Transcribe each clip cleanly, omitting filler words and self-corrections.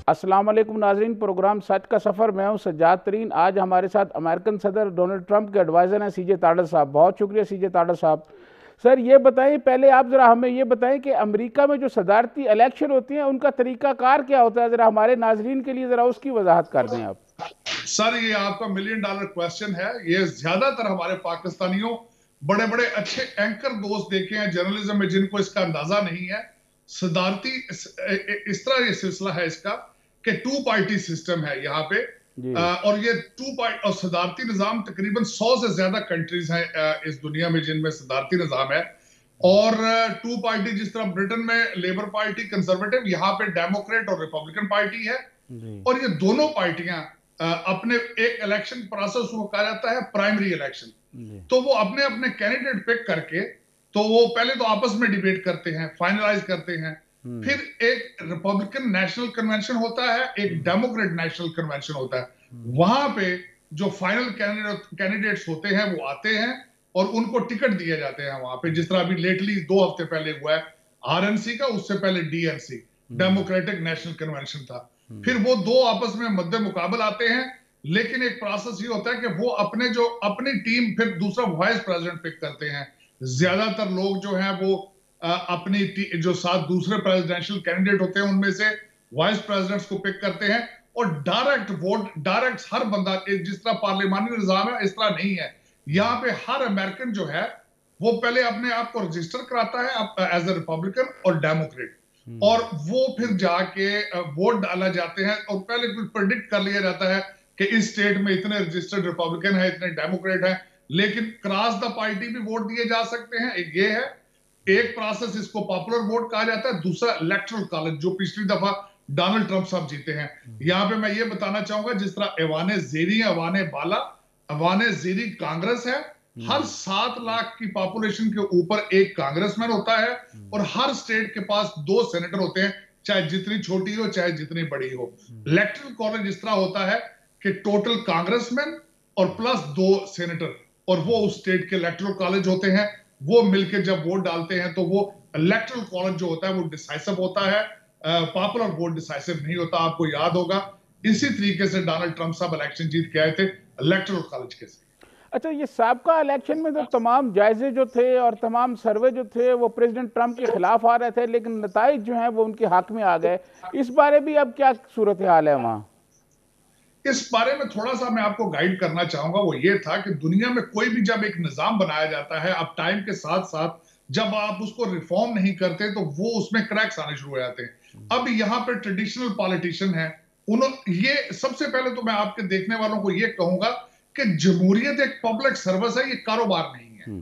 अस्सलाम वालेकुम नाजरीन, प्रोग्राम सच का सफ़र। मैं हूं सज्जाद तरीन। आज हमारे साथ अमेरिकन सदर डोनाल्ड ट्रंप के एडवाइज़र हैं सीजे ताडर साहब। बहुत शुक्रिया सीजे ताडर साहब। सर ये बताएं, पहले आप ज़रा हमें ये बताएं कि अमेरिका में जो सदारती इलेक्शन होती हैं उनका तरीक़ाकार क्या होता है। ज़रा हमारे नाजरीन के लिए ज़रा उसकी वजाहत कर दें आप। सर ये आपका मिलियन डॉलर क्वेश्चन है। ये ज्यादातर हमारे पाकिस्तानियों बड़े बड़े अच्छे एंकर दोस्त देखे हैं जर्नलिज्म में, जिनको इसका अंदाजा नहीं है। सदारती इस तरह ये सिलसिला है इसका कि टू पार्टी सिस्टम है यहाँ पे। और ये टू पार्टी और सदारती निजाम तकरीबन 100 से ज्यादा कंट्रीज हैं इस दुनिया में जिनमें सदारती निजाम है। और टू पार्टी जिस तरह ब्रिटेन में लेबर पार्टी कंजर्वेटिव, यहाँ पे डेमोक्रेट और रिपब्लिकन पार्टी है। और ये दोनों पार्टियां अपने एक इलेक्शन प्रोसेस को कहा जाता है प्राइमरी इलेक्शन। तो वो अपने अपने कैंडिडेट पिक करके, तो वो पहले तो आपस में डिबेट करते हैं, फाइनलाइज करते हैं। फिर एक रिपब्लिकन नेशनल कन्वेंशन होता है, एक डेमोक्रेट नेशनल कन्वेंशन होता है। वहां पे जो फाइनल कैंडिडेट्स होते हैं वो आते हैं और उनको टिकट दिए जाते हैं वहां पे। जिस तरह अभी लेटली 2 हफ्ते पहले हुआ है आरएनसी का, उससे पहले डीएनसी डेमोक्रेटिक नेशनल कन्वेंशन था। फिर वो दो आपस में मध्य मुकाबल आते हैं। लेकिन एक प्रोसेस ये होता है कि वो अपनी टीम फिर दूसरा वाइस प्रेसिडेंट पिक करते हैं। ज्यादातर लोग जो हैं वो अपनी जो 7 दूसरे प्रेसिडेंशियल कैंडिडेट होते हैं उनमें से वाइस प्रेसिडेंट्स को पिक करते हैं। और डायरेक्ट वोट, डायरेक्ट हर बंदा, जिस तरह पार्लियामानी निजाम है इस तरह नहीं है। यहाँ पे हर अमेरिकन जो है वो पहले अपने आप को रजिस्टर कराता है एज ए रिपब्लिकन और डेमोक्रेट, और वो फिर जाके वोट डाला जाते हैं। और पहले कुछ प्रेडिक्ट कर लिया जाता है कि इस स्टेट में इतने रजिस्टर्ड रिपब्लिकन है, इतने डेमोक्रेट है। लेकिन क्रॉस द पार्टी भी वोट दिए जा सकते हैं। एक ये है, एक प्रोसेस, इसको पॉपुलर वोट कहा जाता है। दूसरा इलेक्टोरल कॉलेज, जो पिछली दफा डोनाल्ड ट्रंप साहब जीते हैं। यहाँ पे मैं ये बताना चाहूंगा, जिस तरह एवाने जेरी, अवाने बाला, अवाने जेरी कांग्रेस है। हर 7 लाख की पॉपुलेशन के ऊपर एक कांग्रेसमैन होता है और हर स्टेट के पास 2 सेनेटर होते हैं, चाहे जितनी छोटी हो चाहे जितनी बड़ी हो। इलेक्टोरल कॉलेज इस तरह होता है कि टोटल कांग्रेसमैन और प्लस 2 सेनेटर, और वो उस स्टेट के इलेक्टोरल कॉलेज होते हैं। वो मिलकर जब वोट डालते हैं तो वो इलेक्टोरल कॉलेज जो होता है वो डिसाइसिव होता है। पॉपुलर वोट डिसाइसिव नहीं होता। आपको याद होगा इसी तरीके से डोनाल्ड ट्रंप साहब इलेक्शन जीत के आए थे इलेक्टोरल कॉलेज के से। अच्छा, ये साबका इलेक्शन में तो तमाम जायजे जो थे और तमाम सर्वे जो थे वो प्रेसिडेंट ट्रंप के खिलाफ आ रहे थे, लेकिन नताइज जो हैं वो उनके हक में आ गए। इस बारे भी अब क्या सूरत हाल है वहां? इस बारे में थोड़ा सा मैं आपको गाइड करना चाहूंगा। वो ये था कि दुनिया में कोई भी जब एक निजाम बनाया जाता है, अब टाइम के साथ साथ जब आप उसको रिफॉर्म नहीं करते तो वो उसमें क्रैक्स आने शुरू हो जाते हैं। अब यहाँ पे ट्रेडिशनल पॉलिटिशियन है, ये सबसे पहले तो मैं आपके देखने वालों को ये कहूंगा कि जमहूरियत एक पब्लिक सर्विस है, ये कारोबार नहीं है।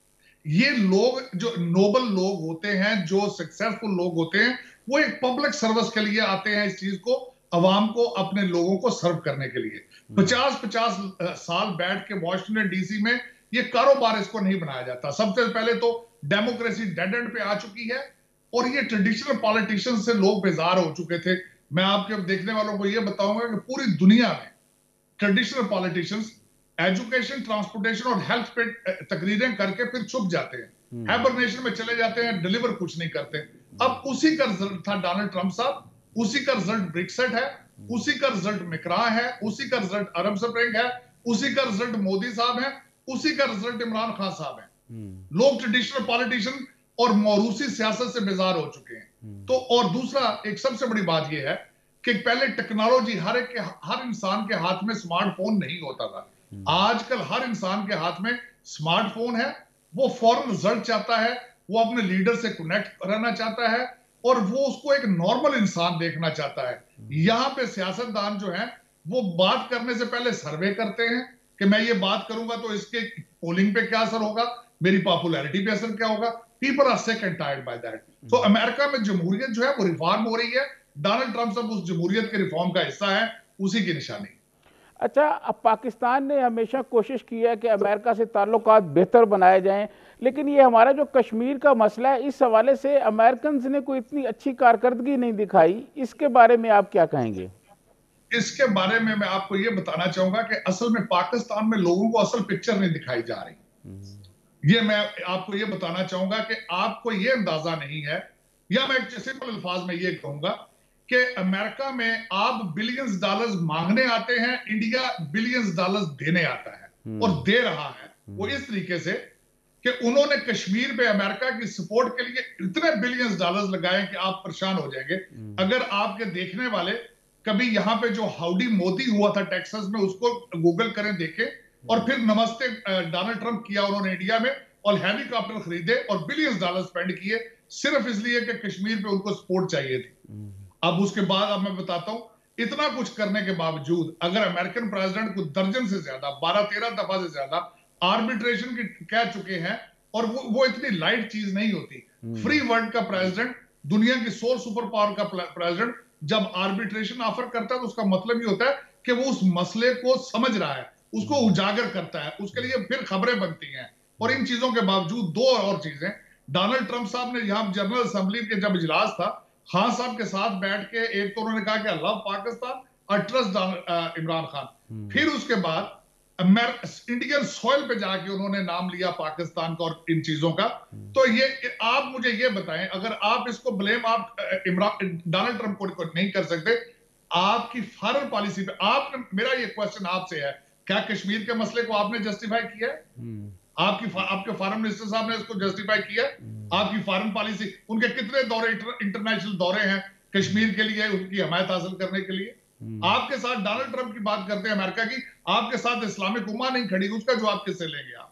ये लोग जो नोबल लोग होते हैं, जो सक्सेसफुल लोग होते हैं, वो एक पब्लिक सर्विस के लिए आते हैं, इस चीज को, अवाम को, अपने लोगों को सर्व करने के लिए। 50-50 साल बैठ के वॉशिंगटन डीसी में ये कारोबार इसको नहीं बनाया जाता। सबसे पहले तो डेमोक्रेसी डेड एंड पे आ चुकी है और ये ट्रेडिशनल पॉलिटिशियंस से लोग बेजार हो चुके थे। मैं आपके देखने वालों को ये बताऊंगा कि पूरी दुनिया में ट्रेडिशनल पॉलिटिशियंस एजुकेशन, ट्रांसपोर्टेशन और हेल्थ पे तकरीरें करके फिर छुप जाते हैं, हाइबरनेशन में चले जाते हैं, डिलीवर कुछ नहीं करते। अब उसी का रिजल्ट था डोनाल्ड ट्रंप साहब, उसी का रिजल्ट ब्रेक्सिट है, उसी का रिजल्ट मिकरा है, उसी का रिजल्ट अरब स्प्रिंग है, उसी का रिजल्ट मोदी साहब है, उसी का रिजल्ट इमरान खान साहब है। लोग ट्रेडिशनल पॉलिटिशियन और मौरूसी सियासत से बेजार हो चुके हैं। तो और दूसरा एक सबसे बड़ी बात यह है कि पहले टेक्नोलॉजी, हर इंसान के हाथ में स्मार्टफोन नहीं होता था। आजकल हर इंसान के हाथ में स्मार्टफोन है। वो फौरन रिजल्ट चाहता है, वो अपने लीडर से कनेक्ट रहना चाहता है और वो उसको एक नॉर्मल इंसान देखना चाहता है। यहां पे सियासतदान जो है वो बात करने से पहले सर्वे करते हैं कि मैं ये बात करूंगा तो इसके पोलिंग पे क्या असर होगा, मेरी पॉपुलैरिटी पे असर क्या होगा। People are sick and tired by that. तो अमेरिका में जमहूरियत जो है वो रिफॉर्म हो रही है। डोनाल्ड ट्रंप साहब उस जमहूरियत के रिफॉर्म का हिस्सा है, उसी की निशानी। अच्छा, अब पाकिस्तान ने हमेशा कोशिश की है कि अमेरिका से ताल्लुकात बेहतर बनाए जाएं, लेकिन ये हमारा जो कश्मीर का मसला है, इस हवाले से अमेरिकन ने कोई इतनी अच्छी कारकर्दगी नहीं दिखाई। इसके बारे में आप क्या कहेंगे? इसके बारे में मैं आपको ये बताना चाहूंगा कि असल में पाकिस्तान में लोगों को असल पिक्चर नहीं दिखाई जा रही। ये मैं आपको ये बताना चाहूंगा कि आपको ये अंदाजा नहीं है, या मैं सिंपल अल्फाज में ये कहूंगा कि अमेरिका में आप बिलियंस डॉलर्स मांगने आते हैं, इंडिया बिलियंस डॉलर्स देने आता है और दे रहा है। वो इस तरीके से कि उन्होंने कश्मीर पे अमेरिका की सपोर्ट के लिए इतने बिलियंस डॉलर्स लगाए कि आप परेशान हो जाएंगे। अगर आपके देखने वाले कभी यहाँ पे जो हाउडी मोदी हुआ था टेक्सास में, उसको गूगल करें, देखें, और फिर नमस्ते डोनाल्ड ट्रंप किया उन्होंने इंडिया में, और हेलीकॉप्टर खरीदे और बिलियंस डॉलर स्पेंड किए सिर्फ इसलिए कि कश्मीर पे उनको सपोर्ट चाहिए थी। अब उसके बाद अब मैं बताता हूं, इतना कुछ करने के बावजूद अगर अमेरिकन प्रेसिडेंट को दर्जन से ज्यादा 12-13 दफा से ज्यादा आर्बिट्रेशन की कह चुके हैं, और वो इतनी लाइट चीज नहीं होती। फ्री वर्ल्ड का प्रेसिडेंट, दुनिया की सोल सुपर पावर का प्रेसिडेंट जब आर्बिट्रेशन ऑफर करता है तो उसका मतलब ये होता है कि वो उस मसले को समझ रहा है, उसको उजागर करता है, उसके लिए फिर खबरें बनती हैं। और इन चीजों के बावजूद दो और चीजें, डोनाल्ड ट्रंप साहब ने यहां जनरल असेंबली के जब इजलास था, खान साहब के साथ बैठ के एक तो उन्होंने कहा कि आई लव पाकिस्तान और ट्रस्ट इमरान खान, फिर उसके बाद इंडियन सॉइल पे जाके उन्होंने नाम लिया पाकिस्तान का और इन चीजों का। तो ये आप मुझे ये बताएं, अगर आप इसको ब्लेम आप डोनाल्ड ट्रंप को नहीं कर सकते, आपकी फॉरेन पॉलिसी पे आपने, मेरा ये क्वेश्चन आपसे है, क्या कश्मीर के मसले को आपने जस्टिफाई किया है? आपके फॉरेन मिनिस्टर साहब ने इसको जस्टिफाई किया? आपकी फॉरेन पॉलिसी, उनके कितने दौरे, इंटरनेशनल दौरे हैं कश्मीर के लिए, उनकी हमायत हासिल करने के लिए? आपके साथ डोनाल्ड ट्रंप की बात करते हैं अमेरिका की, आपके साथ इस्लामिक उम्मा नहीं खड़ी, उसका जवाब किससे लेंगे आप?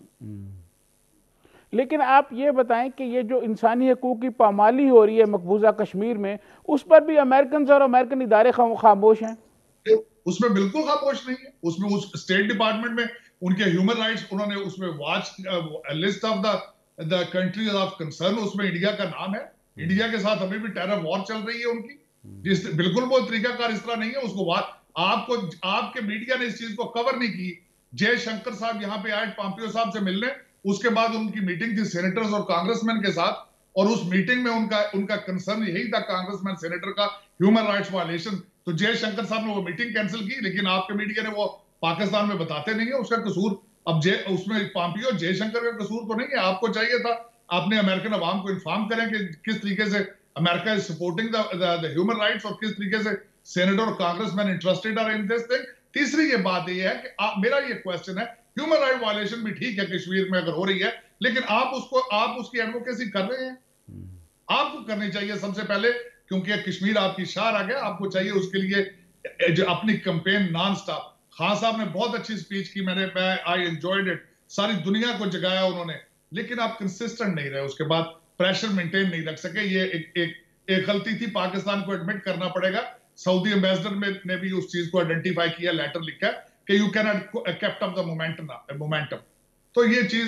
लेकिन आप ये बताएं कि ये जो इंसानी हकूक की पामाली हो रही है मकबूजा कश्मीर में, उस पर भी अमेरिकन और अमेरिकन इदारे खामोश हैं? उसमें बिल्कुल खामोश नहीं है। उसमें उस स्टेट डिपार्टमेंट में उनके ह्यूमन राइट्स, उन्होंने उसमें watch list of the countries of concern, उसमें इंडिया का नाम है। इंडिया के साथ अभी भी टेरर वॉर चल रही है उनकी, जिस बिल्कुल वो तरीकाकार इस तरह नहीं है। उसको आपको आपके मीडिया ने इस चीज को कवर नहीं की। जयशंकर साहब यहाँ पे आए पॉम्पियो साहब से मिलने, उसके बाद उनकी मीटिंग थी सेनेटर्स और कांग्रेसमैन के साथ, और उस मीटिंग में उनका कंसर्न यही था, कांग्रेसमैन सेनेटर का ह्यूमन राइट्स वायलेशन। तो जयशंकर साहब ने वो मीटिंग कैंसिल की, लेकिन आपके मीडिया ने वो पाकिस्तान में बताते नहीं है उसका कसूर। अब उसमें पॉम्पियो जयशंकर का कसूर तो नहीं है। आपको चाहिए था आपने अमेरिकन अवाम को इन्फॉर्म करें कि किस तरीके से America is supporting the human rights, और किस तरीके से सेनेटर और congressman interested are in this thing. तीसरी ये बात ये है कि मेरा ये क्वेश्चन है, ह्यूमन राइट वायलेशन भी ठीक है कश्मीर में अगर हो रही है, लेकिन आप उसकी एडवोकेसी कर रहे हैं। आपको करनी चाहिए सबसे पहले, क्योंकि कश्मीर आपकी शार आ गया, आपको चाहिए उसके लिए जो अपनी कैंपेन नॉन स्टॉप। खान साहब ने बहुत अच्छी स्पीच की, आई एंजॉयड इट, सारी दुनिया को जगाया उन्होंने, लेकिन आप कंसिस्टेंट नहीं रहे, उसके बाद प्रेशर मेंटेन नहीं रख सके। ये एक गलती थी, पाकिस्तान को एडमिट करना पड़ेगा। सऊदी एम्बेसडर ने भी उस चीज को आइडेंटिफाई किया, लेटर लिखा कि you can kept up the momentum. तो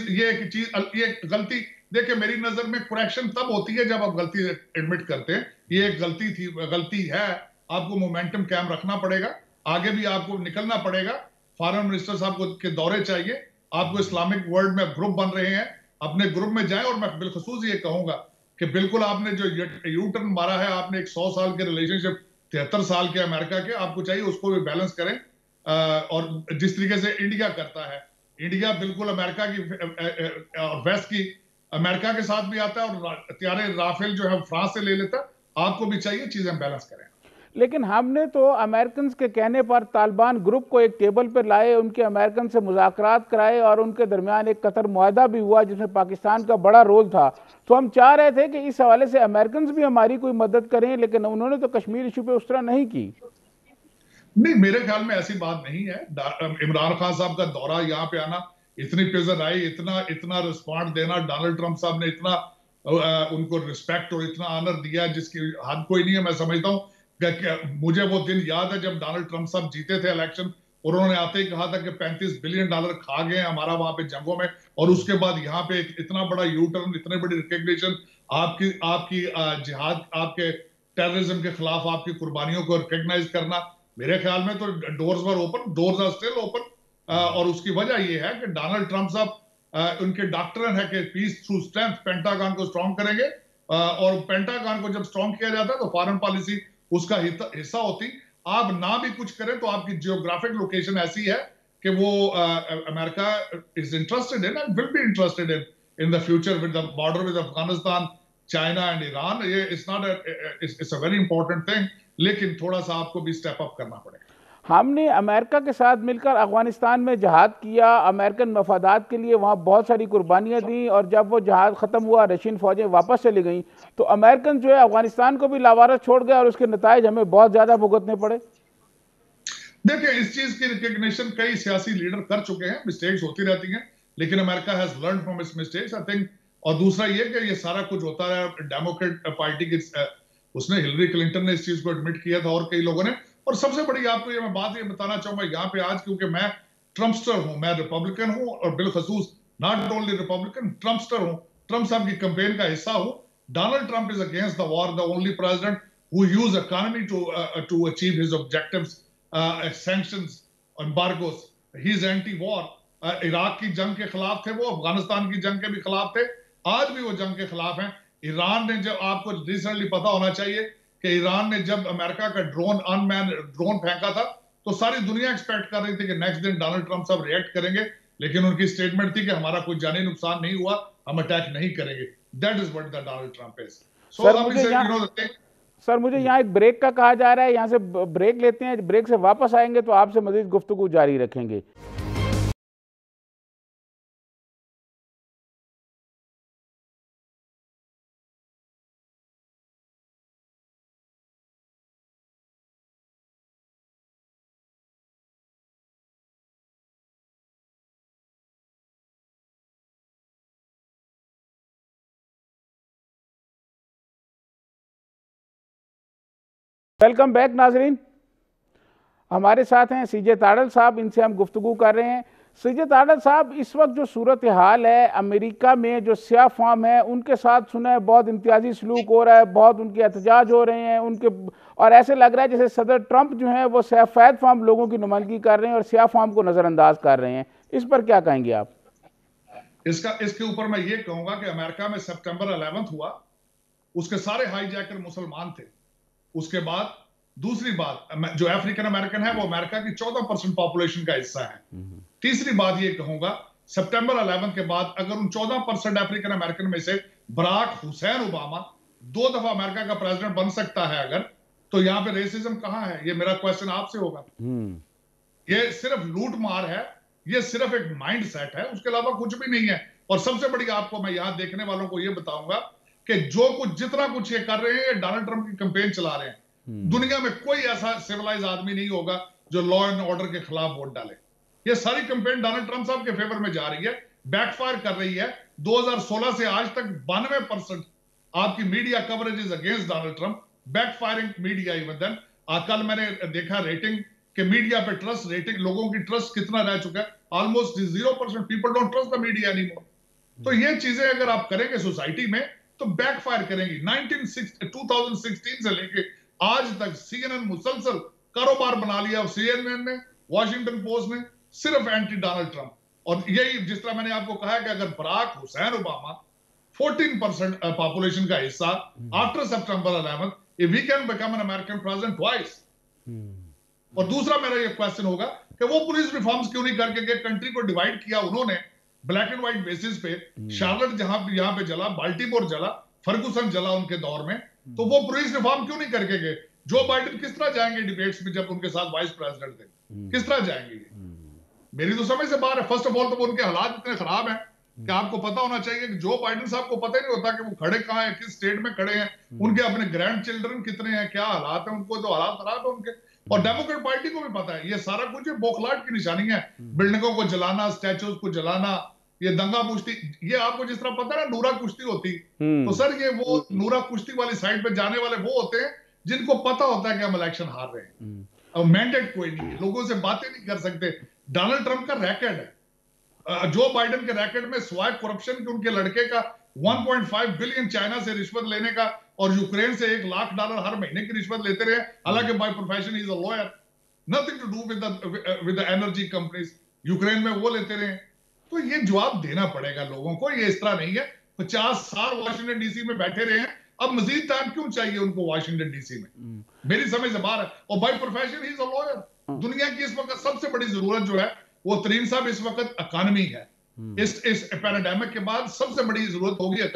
ये गलती, देखिए मेरी नजर में करेक्शन तब होती है जब आप गलती एडमिट करते हैं। ये एक गलती है, आपको मोमेंटम कायम रखना पड़ेगा, आगे भी आपको निकलना पड़ेगा। फॉरेन मिनिस्टर साहब के दौरे चाहिए आपको। इस्लामिक वर्ल्ड में ग्रुप बन रहे हैं, अपने ग्रुप में जाएं। और मैं बिलखसूस ये कहूंगा कि बिल्कुल आपने जो यू टर्न मारा है, आपने एक 100 साल के रिलेशनशिप 73 साल के अमेरिका के, आपको चाहिए उसको भी बैलेंस करें। और जिस तरीके से इंडिया करता है, इंडिया बिल्कुल अमेरिका की और वेस्ट की अमेरिका के साथ भी आता है, और हथियारे राफेल जो है फ्रांस से ले लेता है। आपको भी चाहिए चीजें बैलेंस करें। लेकिन हमने तो अमेरिकन के कहने पर तालिबान ग्रुप को एक टेबल पर लाए, उनके अमेरिकन से मुज़ाकरात कराए, और उनके दरमियान एक कतर मुआहदा भी हुआ जिसमें पाकिस्तान का बड़ा रोल था। तो हम चाह रहे थे कि इस हवाले से अमेरिकन भी हमारी कोई मदद करें, लेकिन उन्होंने तो कश्मीर इशू पे उस तरह नहीं की। नहीं, मेरे ख्याल में ऐसी बात नहीं है। इमरान खान साहब का दौरा, यहाँ पे आना, इतनी प्रेजर आई, इतना रिस्पॉन्ड देना, डोनाल्ड ट्रंप साहब ने इतना उनको रिस्पेक्ट और इतना ऑनर दिया जिसकी हद कोई नहीं है। मैं समझता हूँ, मुझे वो दिन याद है जब डोनाल्ड ट्रंप साहब जीते थे इलेक्शन, और उन्होंने आते ही कहा था कि $35 बिलियन खा गए हमारा वहां पे जंगों में। और उसके बाद यहाँ पे इतना बड़ा यू टर्न, इतने बड़ी रिकग्निशन, आपकी जिहाद, आपके टेररिज्म के खिलाफ आपकी कुर्बानियों को रिकग्नाइज करना, मेरे ख्याल में तो doors were open, doors are still open. और उसकी वजह यह है कि डोनाल्ड ट्रंप साहब उनके डॉक्टर है कि पीस थ्रू स्ट्रेंथ, पेंटागन को स्ट्रॉन्ग करेंगे। और पेंटागन को जब स्ट्रॉन्ग किया जाता है तो फॉरेन पॉलिसी उसका हिस्सा होती। आप ना भी कुछ करें तो आपकी जियोग्राफिक लोकेशन ऐसी है कि वो America is interested in and will be interested in the future with the border with Afghanistan, China and Iran, ये it's not it's a very important thing, लेकिन थोड़ा सा आपको भी स्टेप अप करना पड़ेगा। हमने अमेरिका के साथ मिलकर अफगानिस्तान में जहाद किया, अमेरिकन मफादात के लिए वहाँ बहुत सारी कुर्बानियाँ दी, और जब वो जहाद ख़त्म हुआ, रशियन फ़ौजें वापस चली गईं, तो अमेरिकन जो है अफगानिस्तान को भी लावारस छोड़ गए और उसके नताइज हमें बहुत ज़्यादा भुगतने पड़े। देखिए, इस चीज की रिकग्निशन कई सियासी लीडर कर चुके हैं, मिस्टेक्स होती रहती हैं, लेकिन America has learn from its mistakes I think. और दूसरा ये कि ये सारा कुछ होता रहा डेमोक्रेट पार्टी की, उसने हिलरी क्लिंटन ने इस चीज को एडमिट किया था और कई लोगों ने। और सबसे बड़ी आपको ये मैं बात ये बताना चाहूंगा यहाँ पे आज, क्योंकि मैं ट्रम्पस्टर हूं, मैं रिपब्लिकन हूं, और बिलखसूस नॉट ओनली रिपब्लिकन, ट्रम्पस्टर हूं, ट्रम्प साहब की कैंपेन का हिस्सा हूं। Donald Trump is against the war, the only president who use economy to achieve his objectives, sanctions, embargoes. He is anti war. Iraq की जंग के खिलाफ थे वो, अफगानिस्तान की जंग के भी खिलाफ थे, आज भी वो जंग के खिलाफ हैं। ईरान ने जब, आपको रिसेंटली पता होना चाहिए कि ईरान ने जब अमेरिका का ड्रोन, अनमैन ड्रोन फेंका था, तो सारी दुनिया एक्सपेक्ट कर रही थी कि नेक्स्ट दिन डोनाल्ड ट्रम्प साहब रिएक्ट करेंगे, लेकिन उनकी स्टेटमेंट थी कि हमारा कोई जानी नुकसान नहीं हुआ, हम अटैक नहीं करेंगे। That is what the Donald Trump is. Sir मुझे यहाँ एक ब्रेक का कहा जा रहा है, यहाँ से ब्रेक लेते हैं, ब्रेक से वापस आएंगे तो आपसे मजीद गुफ्तगू जारी रखेंगे। वेलकम बैक नाजरीन, हमारे साथ हैं सीजे ताडल साहब, इनसे हम गुफ्तगू कर रहे हैं। सीजे ताडल साहब, इस वक्त जो सूरत हाल है अमेरिका में, जो सियाह फार्म है उनके साथ सुना है बहुत इम्तियाजी सलूक हो रहा है, बहुत उनके एहतजाज हो रहे हैं उनके, और ऐसे लग रहा है जैसे सदर ट्रंप जो है वो सफ़ेद फार्म लोगों की नुमाइंदगी कर रहे हैं और सियाह फार्म को नज़रअंदाज कर रहे हैं। इस पर क्या कहेंगे आप? इसके ऊपर मैं ये कहूंगा कि अमेरिका में सितंबर 11 हुआ, उसके सारे हाईजैकर मुसलमान थे। उसके बाद दूसरी बात, जो अफ्रीकन अमेरिकन है वो अमेरिका की 14% पॉपुलेशन का हिस्सा है। तीसरी बात ये कहूंगा, सितंबर 11 के बाद अगर उन 14% अफ्रीकन अमेरिकन में से बराक हुसैन ओबामा 2 दफा अमेरिका का प्रेसिडेंट बन सकता है अगर, तो यहां पे रेसिज्म कहां है? ये मेरा क्वेश्चन आपसे होगा। ये सिर्फ लूट मार है, ये सिर्फ एक माइंड सेट है, उसके अलावा कुछ भी नहीं है। और सबसे बड़ी आपको मैं यहां देखने वालों को ये बताऊंगा कि जो कुछ जितना कुछ ये कर रहे हैं, ये डोनाल्ड ट्रंप की कैंपेन चला रहे हैं। दुनिया में कोई ऐसा सिविलाइज आदमी नहीं होगा जो लॉ एंड ऑर्डर के खिलाफ वोट डाले। ये सारी कैंपेन डोनाल्ड ट्रंप साहब के फेवर में जा रही है, बैकफायर कर रही है। 2016 से आज तक 92% आपकी media coverage is against Donald Trump, backfiring media even then. कल मैंने देखा रेटिंग के मीडिया पे ट्रस्ट, रेटिंग लोगों की ट्रस्ट कितना रह चुका है, almost 0%। People don't trust the media anymore. तो ये चीजें अगर आप करेंगे सोसाइटी में तो बैकफायर करेंगी। 2016 से लेके आज तक सीएनएन मुसलसल कारोबार बना लिया, सीएनएन ने, वॉशिंगटन पोस्ट ने, सिर्फ एंटी डोनाल्ड ट्रंप। और यही जिस तरह मैंने आपको कहा कि अगर बराक हुसैन ओबामा 14% पॉपुलेशन का हिस्सा after September 11, if we can become an American president twice। और दूसरा मेरा ये क्वेश्चन होगा कि वो पुलिस रिफॉर्म्स क्यों नहीं करके कंट्री को डिवाइड किया उन्होंने ब्लैक एंड व्हाइट बेसिस पे। शार्लेट जहां यहाँ पे जला, बाल्टीमोर जला, फर्गुसन जला उनके दौर में, तो वो पुलिस रिफॉर्म क्यों नहीं करके गए? जो बाइडेन किस तरह जाएंगे डिबेट्स में जब उनके साथ वाइस प्रेसिडेंट थे? किस तरह जाएंगे? मेरी तो समझ से बाहर है। फर्स्ट ऑफ ऑल तो उनके हालात इतने खराब हैं कि आपको पता होना चाहिए कि जो बाइडेन साहब को पता ही नहीं होता कि वो खड़े कहां हैं, किस स्टेट में खड़े हैं, उनके अपने ग्रैंड चिल्ड्रन कितने हैं, क्या हालात हैं, उनको तो हालात खराब है उनके। और डेमोक्रेट पार्टी को भी पता है ये सारा कुछ बौखलाहट की निशानी है। बिल्डिंगों को जलाना, स्टैचूज को जलाना, ये दंगा कुश्ती, ये आपको जिस तरह पता है ना नूरा कुश्ती होती, तो सर ये वो नूरा कुश्ती वाली साइड पे जाने वाले वो होते हैं जिनको पता होता है कि हम इलेक्शन हार रहे हैं। अब मैंडेट कोई नहीं है, लोगों से बातें नहीं कर सकते। डोनाल्ड ट्रंप का रैकेट है, जो बाइडेन के रैकेट में स्वाय करप्शन के उनके लड़के का 1.5 बिलियन चाइना से रिश्वत लेने का, और यूक्रेन से $1 लाख हर महीने की रिश्वत लेते रहे। हालांकि by profession he is a lawyer, nothing to do with the energy companies, Ukraine में वो लेते रहे। तो ये जवाब देना पड़ेगा लोगों को, ये इस तरह नहीं है। 50 साल वॉशिंगटन डीसी में बैठे रहे हैं, अब मजीद टाइम क्यों चाहिए उनको वॉशिंगटन डीसी में? मेरी समझ से बाहर है। और by profession he is a lawyer. दुनिया की इस वक्त सबसे बड़ी जरूरत जो है वो तरीन साहब इस वक्त इकोनॉमी है। इस पैराडाइमिक के बाद सबसे बड़ी जरूरत होगी इकोनॉमी।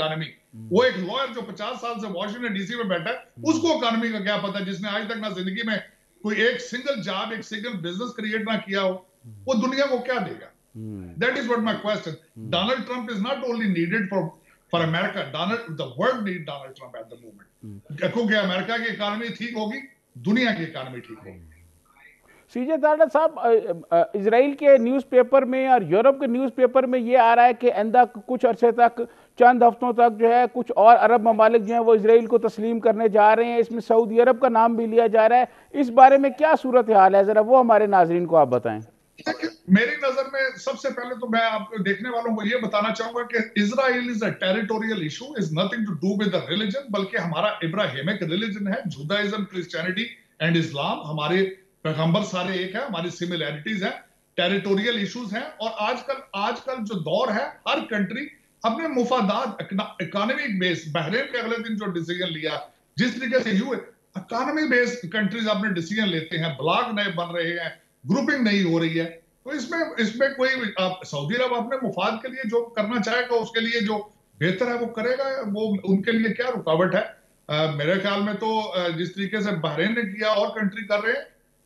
वो एक लॉयर जो 50 साल से वॉशिंगटन डीसी में बैठा है, उसको इकोनॉमी का क्या पता, जिसने आज तक ना जिंदगी में कोई एक सिंगल जॉब, एक सिंगल बिजनेस क्रिएट ना किया हो, वो दुनिया को क्या देगा? That is what my question. Donald Trump is not only needed for America. The world need Donald Trump at the moment. क्योंकि अमेरिका की इकोनॉमी ठीक होगी, दुनिया की इकोनॉमी ठीक होगी। सीजे ताडा साहब, इजराइल के न्यूज़पेपर में और यूरोप के न्यूज़पेपर में ये आ रहा है कि आइंदा कुछ अरसे तक, चंद हफ्तों तक जो है, कुछ और अरब ममालिक जो है वो इजराइल को तस्लीम करने जा रहे हैं। इसमें सऊदी अरब का नाम भी लिया जा रहा है। इस बारे में क्या सूरत हाल है, जरा वो हमारे नाजरीन को आप बताएं। मेरी नजर में सबसे पहले तो मैं आपको देखने वालों को यह बताना चाहूंगा कि Israel is a territorial issue, is nothing to do with the religion, बल्कि हमारा इब्राहिमिक रिलीजन है, जुदाइज्म, क्रिश्चियनिटी एंड इस्लाम, हमारे पैगंबर सारे एक है, हमारी सिमिलैरिटीज है, टेरिटोरियल इश्यूज हैं। और आजकल जो दौर है, हर कंट्री अपने मुफादात, इकोनॉमिक बेस, बहरीन के अगले दिन जो डिसीजन लिया, जिस तरीके से इकोनॉमी बेस्ड कंट्रीज अपने डिसीजन लेते हैं, ब्लॉक नए बन रहे हैं, ग्रुपिंग नहीं हो रही है, तो इसमें कोई सऊदी अरब अपने मुफाद के लिए जो करना चाहेगा, उसके लिए जो बेहतर है वो करेगा, वो उनके लिए क्या रुकावट है? मेरे ख्याल में तो जिस तरीके से बहरीन ने किया और कंट्री कर रहे हैं,